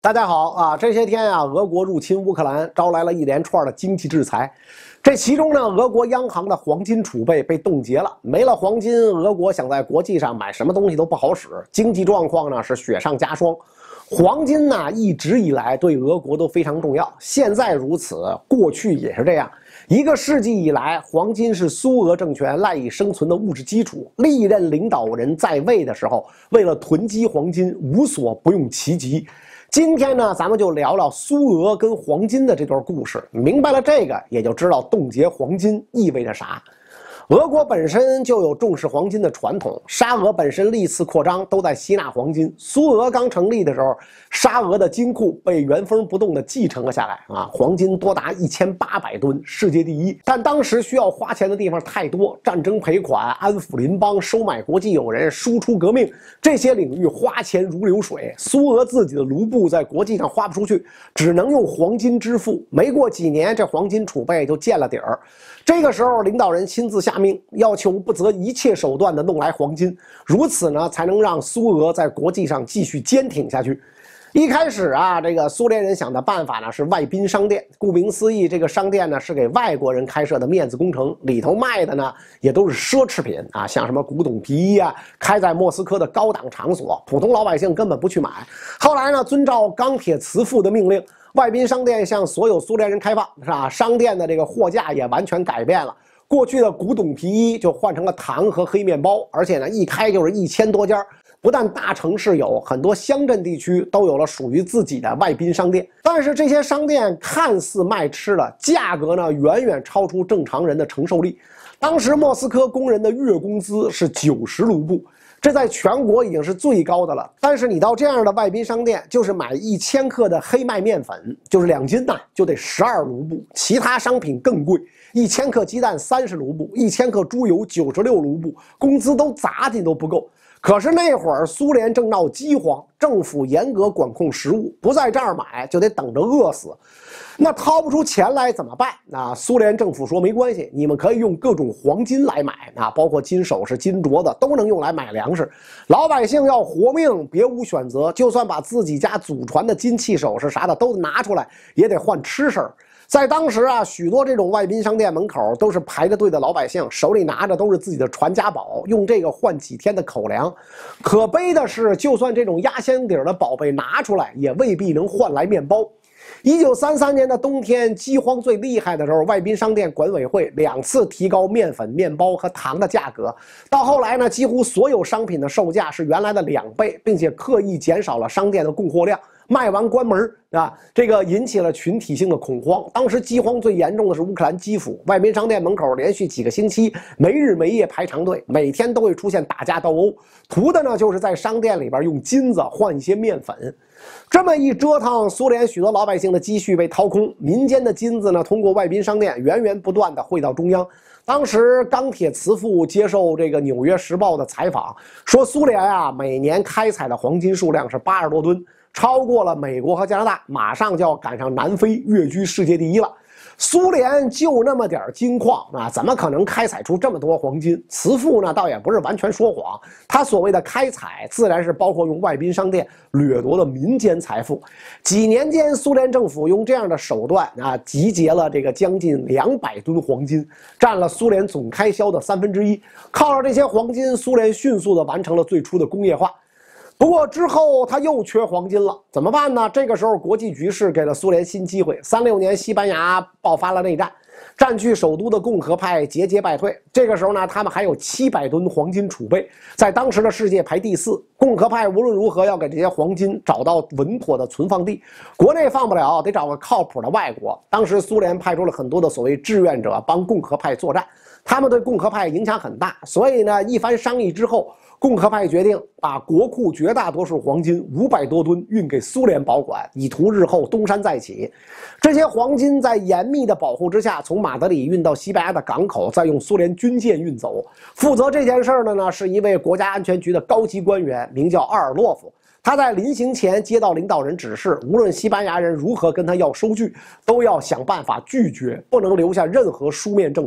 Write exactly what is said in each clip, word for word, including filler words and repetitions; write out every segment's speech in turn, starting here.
大家好啊！这些天啊，俄国入侵乌克兰，招来了一连串的经济制裁。这其中呢，俄国央行的黄金储备被冻结了，没了黄金，俄国想在国际上买什么东西都不好使，经济状况呢是雪上加霜。黄金呢，一直以来对俄国都非常重要，现在如此，过去也是这样。一个世纪以来，黄金是苏俄政权赖以生存的物质基础。历任领导人在位的时候，为了囤积黄金，无所不用其极。今天呢，咱们就聊聊苏俄跟黄金的这段故事。明白了这个，也就知道冻结黄金意味着啥。俄国本身就有重视黄金的传统，沙俄本身历次扩张都在吸纳黄金。苏俄刚成立的时候，沙俄的金库被原封不动地继承了下来啊，黄金多达一千八百吨，世界第一。但当时需要花钱的地方太多，战争赔款、安抚邻邦、收买国际友人、输出革命，这些领域花钱如流水。苏俄自己的卢布在国际上花不出去，只能用黄金支付。没过几年，这黄金储备就见了底儿。这个时候，领导人亲自下命，要求不择一切手段的弄来黄金，如此呢，才能让苏俄在国际上继续坚挺下去。一开始啊，这个苏联人想的办法呢是外宾商店。顾名思义，这个商店呢是给外国人开设的面子工程，里头卖的呢也都是奢侈品啊，像什么古董皮衣啊，开在莫斯科的高档场所，普通老百姓根本不去买。后来呢，遵照钢铁慈父的命令，外宾商店向所有苏联人开放，是吧？商店的这个货架也完全改变了。过去的古董皮衣就换成了糖和黑面包，而且呢，一开就是一千多家。不但大城市有，很多乡镇地区都有了属于自己的外宾商店。但是这些商店看似卖吃的，价格呢远远超出正常人的承受力。当时莫斯科工人的月工资是九十卢布，这在全国已经是最高的了。但是你到这样的外宾商店，就是买一千克的黑麦面粉，就是两斤呐，就得十二卢布。其他商品更贵，一千克鸡蛋三十卢布，一千克猪油九十六卢布，工资都砸进都不够。可是那会儿苏联正闹饥荒，政府严格管控食物，不在这儿买就得等着饿死。那掏不出钱来怎么办？啊，苏联政府说没关系，你们可以用各种黄金来买啊，包括金首饰、金镯子都能用来买粮食。老百姓要活命，别无选择，就算把自己家祖传的金器首饰啥的都拿出来，也得换吃食。在当时啊，许多这种外宾商店门口都是排着队的老百姓，手里拿着都是自己的传家宝，用这个换几天的口粮。可悲的是，就算这种压箱底的宝贝拿出来，也未必能换来面包。一九三三年的冬天，饥荒最厉害的时候，外宾商店管委会两次提高面粉、面包和糖的价格。到后来呢，几乎所有商品的售价是原来的两倍，并且刻意减少了商店的供货量。卖完关门啊，这个引起了群体性的恐慌。当时饥荒最严重的是乌克兰基辅，外宾商店门口连续几个星期没日没夜排长队，每天都会出现打架斗殴，图的呢就是在商店里边用金子换一些面粉。这么一折腾，苏联许多老百姓的积蓄被掏空，民间的金子呢通过外宾商店源源不断的汇到中央。当时钢铁慈父接受这个《纽约时报》的采访，说苏联啊每年开采的黄金数量是八十多吨，超过了美国和加拿大，马上就要赶上南非，跃居世界第一了。苏联就那么点金矿啊，怎么可能开采出这么多黄金？慈父呢，倒也不是完全说谎，他所谓的开采，自然是包括用外宾商店掠夺了民间财富。几年间，苏联政府用这样的手段啊，集结了这个将近两百吨黄金，占了苏联总开销的三分之一。靠着这些黄金，苏联迅速地完成了最初的工业化。不过之后他又缺黄金了，怎么办呢？这个时候国际局势给了苏联新机会。三六年，西班牙爆发了内战，占据首都的共和派节节败退。这个时候呢，他们还有七百吨黄金储备，在当时的世界排第四。共和派无论如何要给这些黄金找到稳妥的存放地，国内放不了，得找个靠谱的外国。当时苏联派出了很多的所谓志愿者帮共和派作战，他们对共和派影响很大，所以呢，一番商议之后，共和派决定把国库绝大多数黄金五百多吨运给苏联保管，以图日后东山再起。这些黄金在严密的保护之下，从马德里运到西班牙的港口，再用苏联军舰运走。负责这件事的呢，是一位国家安全局的高级官员，名叫阿尔洛夫。他在临行前接到领导人指示，无论西班牙人如何跟他要收据，都要想办法拒绝，不能留下任何书面证明。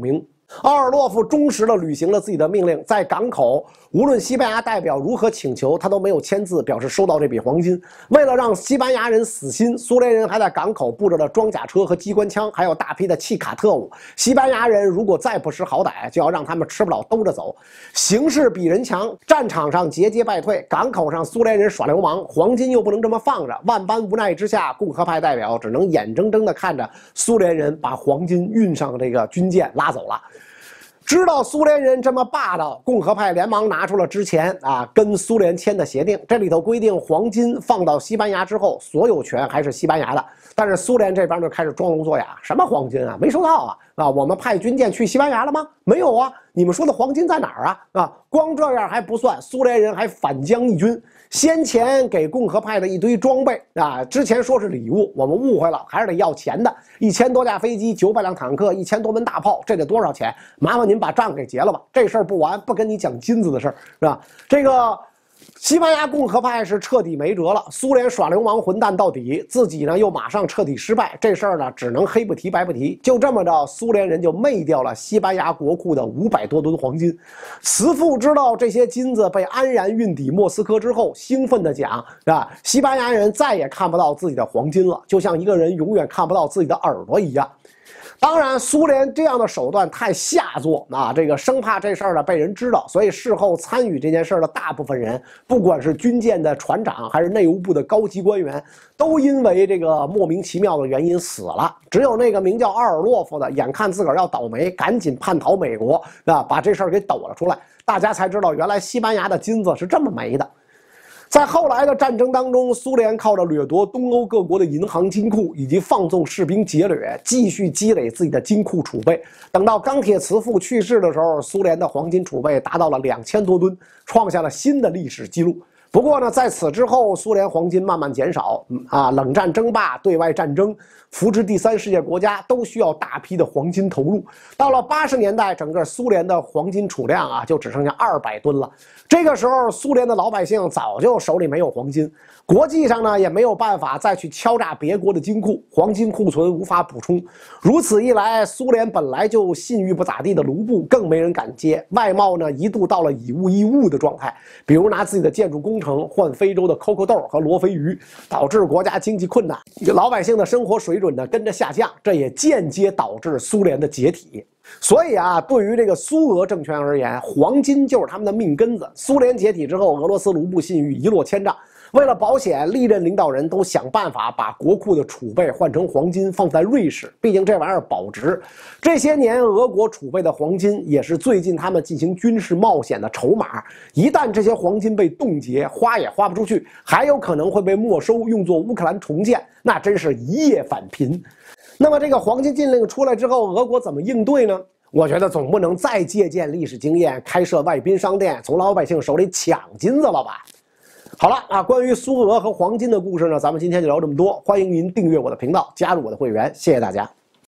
奥尔洛夫忠实地履行了自己的命令，在港口，无论西班牙代表如何请求，他都没有签字表示收到这笔黄金。为了让西班牙人死心，苏联人还在港口布置了装甲车和机关枪，还有大批的契卡特务。西班牙人如果再不识好歹，就要让他们吃不了兜着走。形势比人强，战场上节节败退，港口上苏联人耍流氓，黄金又不能这么放着。万般无奈之下，共和派代表只能眼睁睁地看着苏联人把黄金运上这个军舰拉走了。知道苏联人这么霸道，共和派连忙拿出了之前啊跟苏联签的协定，这里头规定黄金放到西班牙之后，所有权还是西班牙的。但是苏联这边就开始装聋作哑，什么黄金啊，没收到啊啊！我们派军舰去西班牙了吗？没有啊！你们说的黄金在哪儿啊？啊，光这样还不算，苏联人还反将一军，先前给共和派的一堆装备啊，之前说是礼物，我们误会了，还是得要钱的，一千多架飞机，九百辆坦克，一千多门大炮，这得多少钱？麻烦您把账给结了吧，这事儿不完，不跟你讲金子的事儿，是吧？这个。西班牙共和派是彻底没辙了，苏联耍流氓混蛋到底，自己呢又马上彻底失败，这事儿呢只能黑不提白不提。就这么着，苏联人就昧掉了西班牙国库的五百多吨黄金。慈父知道这些金子被安然运抵莫斯科之后，兴奋地讲：啊，西班牙人再也看不到自己的黄金了，就像一个人永远看不到自己的耳朵一样。当然，苏联这样的手段太下作啊，这个生怕这事儿呢被人知道，所以事后参与这件事的大部分人，不管是军舰的船长还是内务部的高级官员，都因为这个莫名其妙的原因死了。只有那个名叫奥尔洛夫的，眼看自个儿要倒霉，赶紧叛逃美国啊，把这事儿给抖了出来，大家才知道原来西班牙的金子是这么没的。在后来的战争当中，苏联靠着掠夺东欧各国的银行金库以及放纵士兵劫掠，继续积累自己的金库储备。等到钢铁慈父去世的时候，苏联的黄金储备达到了两千多吨，创下了新的历史记录。不过呢，在此之后，苏联黄金慢慢减少，啊，冷战争霸、对外战争、扶持第三世界国家都需要大批的黄金投入。到了八十年代，整个苏联的黄金储量啊，就只剩下二百吨了。这个时候，苏联的老百姓早就手里没有黄金，国际上呢也没有办法再去敲诈别国的金库，黄金库存无法补充。如此一来，苏联本来就信誉不咋地的卢布更没人敢接，外贸呢一度到了以物易物的状态，比如拿自己的建筑工程换非洲的扣扣豆和罗非鱼，导致国家经济困难，老百姓的生活水准呢跟着下降，这也间接导致苏联的解体。所以啊，对于这个苏俄政权而言，黄金就是他们的命根子。苏联解体之后，俄罗斯卢布信誉一落千丈。为了保险，历任领导人都想办法把国库的储备换成黄金，放在瑞士，毕竟这玩意儿保值。这些年，俄国储备的黄金也是最近他们进行军事冒险的筹码。一旦这些黄金被冻结，花也花不出去，还有可能会被没收，用作乌克兰重建，那真是一夜返贫。那么这个黄金禁令出来之后，俄国怎么应对呢？我觉得总不能再借鉴历史经验，开设外宾商店，从老百姓手里抢金子了吧？好了啊，关于苏俄和黄金的故事呢，咱们今天就聊这么多。欢迎您订阅我的频道，加入我的会员，谢谢大家。